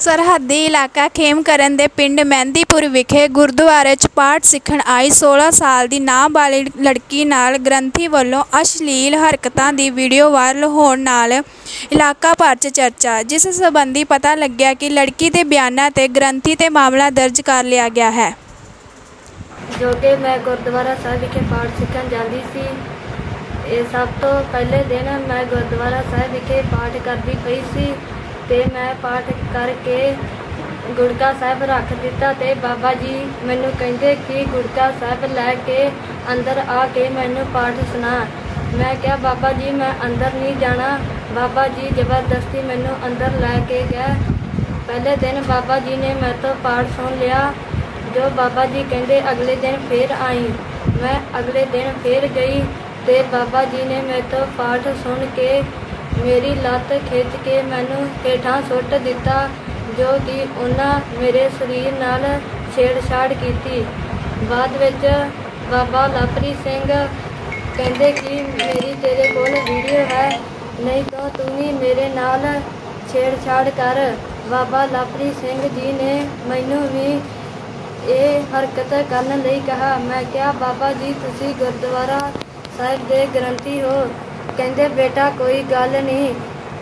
सरहदी इलाका खेमकरन के पिंड मेहंदीपुर विखे गुरुद्वारे च पाठ सीखण आई 16 साल की नाबालिग लड़की नाल ग्रंथी वालों अश्लील हरकतां दी वीडियो वायरल होण नाल इलाका भर च चर्चा, जिस संबंधी पता लग्या कि लड़की के बयानां ते ग्रंथी ते मामला दर्ज कर लिया गया है। जो कि मैं गुरुद्वारा साहिब विखे पाठ सीखण जाती सी। ये सब तो पहले दिन मैं गुरुद्वारा साहिब विखे पाठ करती पई सी ते मैं पाठ करके गुड़का साहिब रख दिता ते बाबा जी मैनू कहते कि गुड़का साहिब लैके अंदर आके मैनू पाठ सुना। मैं क्या बाबा जी मैं अंदर नहीं जाना। बाबा जी जबरदस्ती मैनू अंदर लैके गए। पहले दिन बाबा जी ने मैं तो पाठ सुन लिया। जो बाबा जी कहते अगले दिन फिर आई। मैं अगले दिन फिर गई ते बाबा जी ने मैं तो पाठ सुन के मेरी लत्त खिंच के मैनू हेठां सुट दिता, जो कि उन्हें मेरे शरीर नाल छेड़छाड़ की। बाद विच बाबा लवप्रीत सिंह कहते कि मेरी तेरे कोल वीडियो है, नहीं तो तू भी मेरे नाल छेड़छाड़ कर। बाबा लवप्रीत सिंह जी ने मैनू भी ये हरकत करने लई कहा। मैं क्या बाबा जी तुसी गुरुद्वारा साहिब दे ग्रंथी हो। कहते बेटा कोई गल नहीं।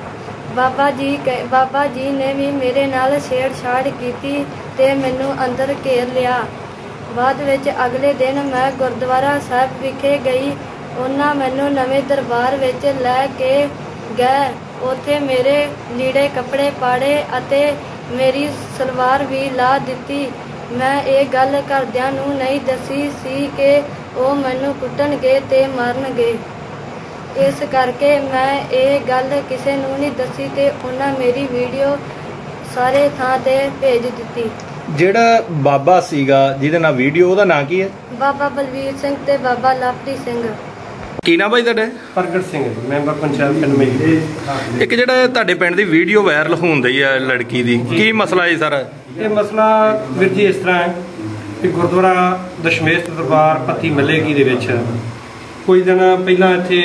बाबा जी ने भी मेरे नाल छेड़छाड़ की ते मैनू अंदर घेर लिया। बाद विच अगले दिन मैं गुरुद्वारा साहिब विखे गई। उन्हां मैनू नवें दरबार विच लै के गए। उत्थे मेरे लीड़े कपड़े पाड़े अते मेरी सलवार भी ला दिती। मैं ये गल घरदियां नूं नहीं दसी सी कि वो मैनू कुट्टणगे ते मारनगे। इस करके मैं ये गल किसी नूं नहीं दसी ते उन्हां मेरी वीडियो सारे थां ते भेज दिती। ਜਿਹੜਾ ਬਾਬਾ ਸੀਗਾ ਜਿਹਦੇ ਨਾਲ ਵੀਡੀਓ ਉਹਦਾ ਨਾਂ ਕੀ ਹੈ? बाबा बलवीर सिंह ते बाबा लवप्रीत सिंह। ਕੀ ਨਾਮ ਬਾਈ ਤੁਹਾਡਾ? ਪ੍ਰਗਟ ਸਿੰਘ ਮੈਂਬਰ ਪੰਚਾਇਤ ਪਿੰਡ ਮੇਲੀ। ਇੱਕ ਜਿਹੜਾ ਤੁਹਾਡੇ ਪਿੰਡ ਦੀ ਵੀਡੀਓ ਵਾਇਰਲ ਹੁੰਦੀ ਹੈ ਲੜਕੀ ਦੀ, ਕੀ ਮਸਲਾ ਹੈ ਸਰ? ਇਹ ਮਸਲਾ ਵੀਰ ਜੀ ਇਸ ਤਰ੍ਹਾਂ ਹੈ ਕਿ ਗੁਰਦੁਆਰਾ ਦਸ਼ਮੇਸ਼ ਦਰਬਾਰ ਪੱਤੀ ਮੱਲੇਗੀ ਦੇ ਵਿੱਚ ਕੁਝ ਦਿਨ ਪਹਿਲਾਂ ਇੱਥੇ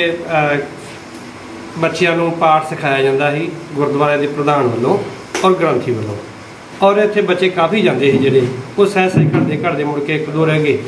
ਬੱਚਿਆਂ ਨੂੰ ਪਾਠ ਸਿਖਾਇਆ ਜਾਂਦਾ ਸੀ ਗੁਰਦੁਆਰੇ ਦੇ ਪ੍ਰਧਾਨ ਵੱਲੋਂ ਔਰ ਗ੍ਰੰਥੀ ਵੱਲੋਂ। ਔਰ ਇੱਥੇ ਬੱਚੇ ਕਾਫੀ ਜਾਂਦੇ ਸੀ ਜਿਹੜੇ ਉਹ ਸਹਿ ਘੜਦੇ ਮੁੜ ਕੇ ਇੱਕ ਦੋ ਰਹਿ ਗਏ।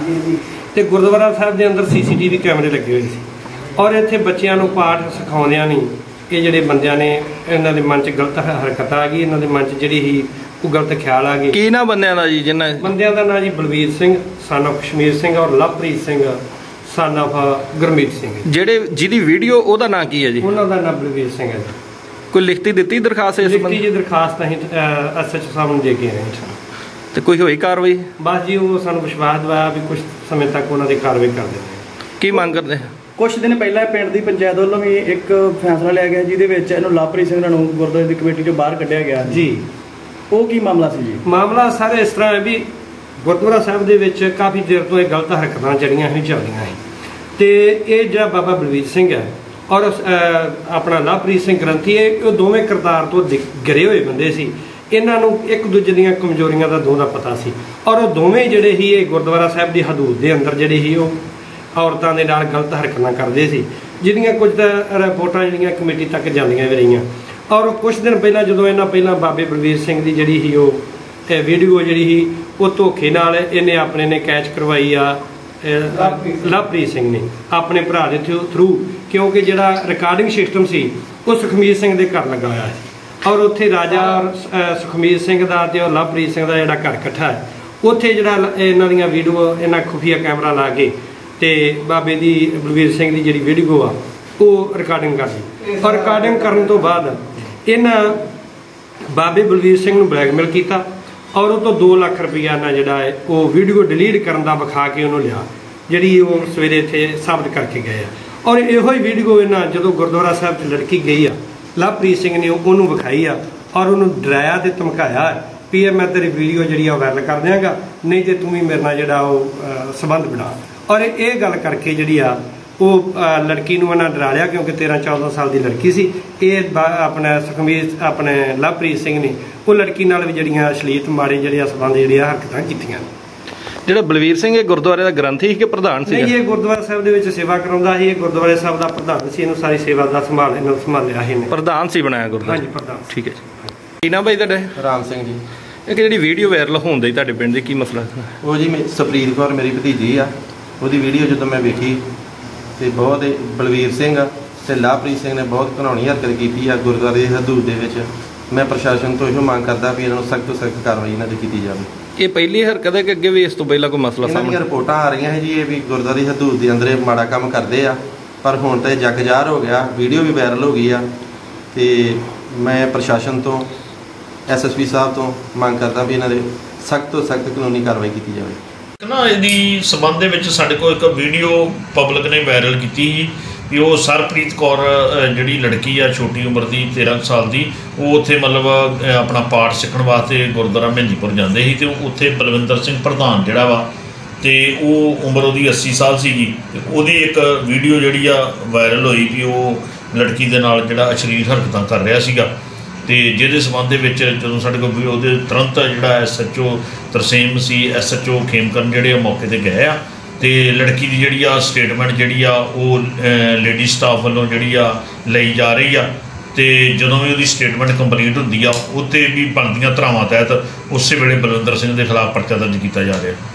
ਤੇ ਗੁਰਦੁਆਰਾ ਸਾਹਿਬ ਦੇ ਅੰਦਰ CCTV ਕੈਮਰੇ ਲੱਗੇ ਹੋਏ ਸੀ ਔਰ ਇੱਥੇ ਬੱਚਿਆਂ ਨੂੰ ਪਾਠ ਸਿਖਾਉਂਦਿਆਂ ਨਹੀਂ ਇਹ ਜਿਹੜੇ ਬੰਦਿਆਂ ਨੇ ਇਹਨਾਂ ਦੇ ਮਨ 'ਚ ਗਲਤ ਹਰਕਤ ਆ ਗਈ। ਇਹਨਾਂ ਦੇ ਮਨ 'ਚ ਜਿਹੜੀ ਸੀ ਉਹ ਗਲਤ ਖਿਆਲ ਆ ਗਏ। ਕੀ ਨਾ ਬੰਦਿਆਂ ਦਾ ਜੀ? ਜਿਨ੍ਹਾਂ ਬੰਦਿਆਂ ਦਾ ਨਾਂ ਜੀ ਬਲਵੀਰ ਸਿੰਘ son of ਕਸ਼ਮੀਰ ਸਿੰਘ ਔਰ ਲਵਪ੍ਰੀਤ ਸਿੰਘ son of ਗੁਰਮੀਤ ਸਿੰਘ। ਜਿਹੜੇ ਜਿਹਦੀ ਵੀਡੀਓ ਉਹਦਾ ਨਾਂ ਕੀ ਹੈ ਜੀ? ਉਹਨਾਂ ਦਾ ਨਾਮ ਬਲਵੀਰ ਸਿੰਘ ਹੈ। ਕੋਈ ਲਿਖਤੀ ਦਿੱਤੀ ਦਰਖਾਸਤ ਇਸ ਲਿਖਤੀ ਜੀ ਦਰਖਾਸਤ ਅਸੀਂ SHO ਸਾਹਿਬ ਨੂੰ ਦੇ ਕੇ ਆਏ ਹਾਂ। ਤੇ ਕੋਈ ਹੋਈ ਕਾਰਵਾਈ? ਬਸ ਜੀ ਉਹ ਸਾਨੂੰ ਵਿਸ਼ਵਾਸ ਦਿਵਾਇਆ ਵੀ ਕੁਝ ਸਮੇਂ ਤੱਕ ਉਹਨਾਂ ਦੀ ਕਾਰਵਾਈ ਕਰ ਦੇਣਗੇ। ਕੀ ਮੰਗ ਕਰਦੇ? ਕੁਛ ਦਿਨ ਪਹਿਲਾਂ ਪਿੰਡ ਦੀ ਪੰਚਾਇਤ ਵੱਲੋਂ ਵੀ ਇੱਕ ਫੈਸਲਾ ਲਿਆ ਗਿਆ ਜਿਹਦੇ ਵਿੱਚ ਇਹਨੂੰ ਲਵਪ੍ਰੀਤ ਸਿੰਘ ਨੂੰ ਗੁਰਦੁਆਰੇ ਦੀ ਕਮੇਟੀ 'ਚੋਂ ਬਾਹਰ ਕੱਢਿਆ ਗਿਆ ਜੀ। ਉਹ ਕੀ ਮਾਮਲਾ ਸੀ ਜੀ? ਮਾਮਲਾ ਸਾਰੇ ਇਸ ਤਰ੍ਹਾਂ ਹੈ ਵੀ ਗੁਰਦੁਆਰਾ ਸਾਹਿਬ ਦੇ ਵਿੱਚ ਕਾਫੀ ਦੇਰ ਤੋਂ ਇਹ ਗਲਤ ਹਰਕਤਾਂ ਜਿਹੜੀਆਂ ਸੀ ਚੱਲਦੀਆਂ ਸੀ ਤੇ ਇਹ ਜਿਹੜਾ ਬਾਬਾ ਬਲਵੀਰ ਸਿੰਘ ਹੈ ਔਰ ਆਪਣਾ ਲਵਪ੍ਰੀਤ ਸਿੰਘ ਗ੍ਰੰਥੀ ਇਹ ਦੋਵੇਂ ਕਰਤਾਰ ਤੋਂ ਗਿਰੇ ਹੋਏ ਬੰਦੇ ਸੀ। ਇਹਨਾਂ ਨੂੰ ਇੱਕ ਦੂਜੇ ਦੀਆਂ ਕਮਜ਼ੋਰੀਆਂ ਦਾ ਦੋਵਾਂ ਦਾ ਪਤਾ ਸੀ ਔਰ ਉਹ ਦੋਵੇਂ ਜਿਹੜੇ ਸੀ ਇਹ ਗੁਰਦੁਆਰਾ ਸਾਹਿਬ ਦੀ ਹਦੂਦ ਦੇ ਅੰਦਰ ਜਿਹੜੇ ਸੀ ਉਹ ਔਰਤਾਂ ਦੇ ਨਾਲ ਗਲਤ ਹਰਕਤਾਂ ਕਰਦੇ ਸੀ, ਜਿਹਦੀਆਂ ਕੁਝ ਤਾਂ ਰਿਪੋਰਟਾਂ ਜਿਹੜੀਆਂ ਕਮੇਟੀ ਤੱਕ ਜਾਂਦੀਆਂ ਵੀ ਰਹੀਆਂ। ਔਰ ਕੁਝ ਦਿਨ ਪਹਿਲਾਂ ਜਦੋਂ ਇਹਨਾਂ ਪਹਿਲਾਂ ਬਾਬੇ ਬਲਵੀਰ ਸਿੰਘ ਦੀ ਜਿਹੜੀ ਸੀ ਉਹ ਵੀਡੀਓ ਜਿਹੜੀ ਸੀ ਉਹ ਧੋਖੇ ਨਾਲ ਇਹਨੇ ਆਪਣੇ ਨੇ ਕੈਚ ਕਰਵਾਈ ਆ ਲਵਪ੍ਰੀਤ ਸਿੰਘ ਨੇ ਆਪਣੇ ਭਰਾ ਦੇ ਥਰੂ, ਕਿਉਂਕਿ ਜਿਹੜਾ ਰਿਕਾਰਡਿੰਗ ਸਿਸਟਮ ਸੀ ਉਹ ਸੁਖਮੀਤ ਸਿੰਘ ਦੇ ਘਰ ਲੱਗਾ ਹੋਇਆ ਸੀ ਔਰ ਉੱਥੇ ਰਾਜਾ ਔਰ ਸੁਖਮੀਤ ਸਿੰਘ ਦਾ ਤੇ ਲਵਪ੍ਰੀਤ ਸਿੰਘ ਦਾ ਜਿਹੜਾ ਘਰ ਇਕੱਠਾ ਹੈ ਉੱਥੇ ਜਿਹੜਾ ਇਹਨਾਂ ਦੀਆਂ ਵੀਡੀਓ ਇਹਨਾਂ ਖੁਫੀਆ ਕੈਮਰਾ ਲਾ ਕੇ ਤੇ ਬਾਬੇ ਦੀ ਬਲਵੀਰ ਸਿੰਘ ਦੀ ਜਿਹੜੀ ਵੀਡੀਓ ਆ ਉਹ ਰਿਕਾਰਡਿੰਗ ਕਰ ਲਈ ਔਰ ਰਿਕਾਰਡਿੰਗ ਕਰਨ ਤੋਂ ਬਾਅਦ ਇਹਨਾਂ ਬਾਬੇ ਬਲਵੀਰ ਸਿੰਘ ਨੂੰ ਬਲੈਕਮੇਲ ਕੀਤਾ ਔਰ ਉਹ ਤੋਂ 2 ਲੱਖ ਰੁਪਈਆ ਨਾਲ ਜਿਹੜਾ ਹੈ ਉਹ ਵੀਡੀਓ ਡਿਲੀਟ ਕਰਨ ਦਾ ਵਿਖਾ ਕੇ ਉਹਨੂੰ ਲਿਆ, ਜਿਹੜੀ ਉਹ ਸਵੇਰੇ ਇੱਥੇ ਸਾਬਤ ਕਰਕੇ ਗਏ ਆ। ਔਰ ਇਹੋ ਹੀ ਵੀਡੀਓ ਇਹਨਾਂ ਜਦੋਂ ਗੁਰਦੁਆਰਾ ਸਾਹਿਬ 'ਚ ਲੜਕੀ ਗਈ ਆ ਲਵਪ੍ਰੀਤ ਸਿੰਘ ਨੇ ਉਹਨੂੰ ਵਿਖਾਈ ਆ ਔਰ ਉਹਨੂੰ ਡਰਾਇਆ ਤੇ ਧਮਕਾਇਆ ਵੀ ਇਹ ਮੈਂ ਤੇਰੀ ਵੀਡੀਓ ਜਿਹੜੀ ਆ ਵਾਇਰਲ ਕਰ ਦਿਆਂਗਾ, ਨਹੀਂ ਤੇ ਤੂੰ ਵੀ ਮੇਰੇ ਨਾਲ ਜਿਹੜਾ ਉਹ ਸੰਬੰਧ ਬਣਾ। ਔਰ ਇਹ ਗੱਲ ਕਰਕੇ ਜਿਹੜੀ ਆ ਉਹ ਲੜਕੀ ਨੂੰ ਇਹਨਾਂ ਡਰਾ ਲਿਆ ਕਿਉਂਕਿ 13-14 ਸਾਲ ਦੀ ਲੜਕੀ ਸੀ। ਇਹ ਆਪਣਾ ਸੁਖਮੀਤ ਆਪਣੇ ਲਵਪ੍ਰੀਤ ਸਿੰਘ ਨੇ ਉਹ ਲੜਕੀ ਨਾਲ ਵੀ ਜਿਹੜੀਆਂ ਅਸ਼ਲੀਤ ਮਾੜੇ ਜਿਹੜੇ ਸੰਬੰਧ ਜਿਹੜੀਆਂ ਹਰਕਤਾਂ ਕੀਤੀਆਂ। ਜਿਹੜਾ ਬਲਵੀਰ ਸਿੰਘ ਇਹ ਗੁਰਦੁਆਰੇ ਦਾ ਗ੍ਰੰਥੀ ਸੀ ਕਿ ਪ੍ਰਧਾਨ ਸੀ? ਨਹੀਂ, ਇਹ ਗੁਰਦੁਆਰਾ ਸਾਹਿਬ ਦੇ ਵਿੱਚ ਸੇਵਾ ਕਰਾਉਂਦਾ ਸੀ। ਇਹ ਗੁਰਦੁਆਰੇ ਸਾਹਿਬ ਦਾ ਪ੍ਰਧਾਨ ਸੀ। ਇਹਨੂੰ ਸਾਰੀ ਸੇਵਾ ਦਾ ਸੰਭਾਲਿਆ ਸੀ। ਪ੍ਰਧਾਨ ਸੀ ਬਣਾਇਆ ਗੁਰਦੁਆਰਾ? ਹਾਂਜੀ ਪ੍ਰਧਾਨ। ਠੀਕ ਹੈ ਜੀ। ਕੀ ਨਾਮ ਭਾਈ ਤੁਹਾਡਾ? ਰਾਮ ਸਿੰਘ ਜੀ। ਇੱਕ ਜਿਹੜੀ ਵੀਡੀਓ ਵਾਇਰਲ ਹੋਣ ਦੀ ਤੁਹਾਡੇ ਪਿੰਡ ਦੀ ਕੀ ਮਸਲਾ? ਉਹ ਜੀ ਸਪਰੀਤ ਕੌਰ ਮੇਰੀ ਭਤੀਜੀ ਆ। ਉਹਦੀ ਵੀਡੀਓ ਜਦੋਂ ਮੈਂ ਵੇਖੀ ਤੇ ਬਹੁਤ ਬਲਵੀਰ ਸਿੰਘ ਤੇ ਲਵਪ੍ਰੀਤ ਸਿੰਘ ਨੇ ਬਹੁਤ ਘਿਨਾਉਣੀ ਹਰਕਤ ਕੀਤੀ ਆ ਗੁਰਦੁਆਰੇ ਦੀ ਹਦੂਦ ਦੇ ਵਿੱਚ। ਮੈਂ ਪ੍ਰਸ਼ਾਸਨ ਤੋਂ ਇਹੋ ਮੰਗ ਕਰਦਾ ਵੀ ਇਹਨਾਂ ਨੂੰ ਸਖਤ ਤੋਂ ਸਖਤ ਕਾਰਵਾਈ ਇਹਨਾਂ ਦੀ ਕੀਤੀ ਜਾਵੇ। ਇਹ ਪਹਿਲੀ ਹਰਕਤ ਹੈ ਕਿ ਅੱਗੇ ਵੀ ਇਸ ਤੋਂ ਪਹਿਲਾਂ ਕੋਈ ਮਸਲਾ ਇਹਨਾਂ ਦੀਆਂ ਸਾਹਮਣੇ? ਰਿਪੋਰਟਾਂ ਆ ਰਹੀਆਂ ਹੈ ਜੀ ਇਹ ਵੀ ਗੁਰਦੁਆਰੇ ਦੀ ਹਦੂਦ ਦੇ ਅੰਦਰ ਇਹ ਮਾੜਾ ਕੰਮ ਕਰਦੇ ਆ, ਪਰ ਹੁਣ ਤਾਂ ਇਹ ਜੱਗ ਜ਼ਾਹਰ ਹੋ ਗਿਆ, ਵੀਡੀਓ ਵੀ ਵਾਇਰਲ ਹੋ ਗਈ ਆ। ਤੇ ਮੈਂ ਪ੍ਰਸ਼ਾਸਨ ਤੋਂ SSP ਸਾਹਿਬ ਤੋਂ ਮੰਗ ਕਰਦਾ ਵੀ ਇਹਨਾਂ ਦੇ ਸਖਤ ਤੋਂ ਸਖਤ ਕਾਨੂੰਨੀ ਕਾਰਵਾਈ ਕੀਤੀ ਜਾਵੇ। ਨਾ ਇਹਦੀ ਸਬੰਧ ਦੇ ਵਿੱਚ ਸਾਡੇ ਕੋਲ ਇੱਕ ਵੀਡੀਓ ਪਬਲਿਕ ਨੇ ਵਾਇਰਲ ਕੀਤੀ ਸੀ ਵੀ ਉਹ ਸਰਪ੍ਰੀਤ ਕੌਰ ਜਿਹੜੀ ਲੜਕੀ ਆ ਛੋਟੀ ਉਮਰ ਦੀ 13 ਸਾਲ ਦੀ, ਉਹ ਉੱਥੇ ਮਤਲਬ ਆਪਣਾ ਪਾਠ ਸਿੱਖਣ ਵਾਸਤੇ ਗੁਰਦੁਆਰਾ ਮਹਿੰਦੀਪੁਰ ਜਾਂਦੇ ਸੀ ਤੇ ਉੱਥੇ ਬਲਵਿੰਦਰ ਸਿੰਘ ਪ੍ਰਧਾਨ ਜਿਹੜਾ ਵਾ ਤੇ ਉਹ ਉਮਰ ਉਹਦੀ 80 ਸਾਲ ਸੀਗੀ। ਉਹਦੀ ਇੱਕ ਵੀਡੀਓ ਜਿਹੜੀ ਆ ਵਾਇਰਲ ਹੋਈ ਵੀ ਉਹ ਲੜਕੀ ਦੇ ਨਾਲ ਜਿਹੜਾ ਅਸ਼ਲੀਲ ਹਰਕਤਾਂ ਕਰ ਰਿਹਾ ਸੀਗਾ। ਤੇ ਜਿਹਦੇ ਸਬੰਧ ਦੇ ਵਿੱਚ ਜਦੋਂ ਸਾਡੇ ਕੋਲ ਉਹਦੇ ਤੁਰੰਤ ਜਿਹੜਾ SHO ਤਰਸੇਮ ਸੀ, SHO ਖੇਮਕਰਨ ਜਿਹੜੇ ਉਹ ਮੌਕੇ 'ਤੇ ਗਏ ਆ ਤੇ ਲੜਕੀ ਦੀ ਜਿਹੜੀ ਆ ਸਟੇਟਮੈਂਟ ਜਿਹੜੀ ਆ ਉਹ ਲੇਡੀ ਸਟਾਫ ਵੱਲੋਂ ਜਿਹੜੀ ਆ ਲਈ ਜਾ ਰਹੀ ਆ। ਤੇ ਜਦੋਂ ਵੀ ਉਹਦੀ ਸਟੇਟਮੈਂਟ ਕੰਪਲੀਟ ਹੁੰਦੀ ਆ ਉੱਤੇ ਵੀ ਬਣਦੀਆਂ ਧਾਰਾਵਾਂ ਤਹਿਤ ਉਸੇ ਵੇਲੇ ਬਲਵਿੰਦਰ ਸਿੰਘ ਦੇ ਖਿਲਾਫ ਪਰਚਾ ਦਰਜ ਕੀਤਾ ਜਾ ਰਿਹਾ।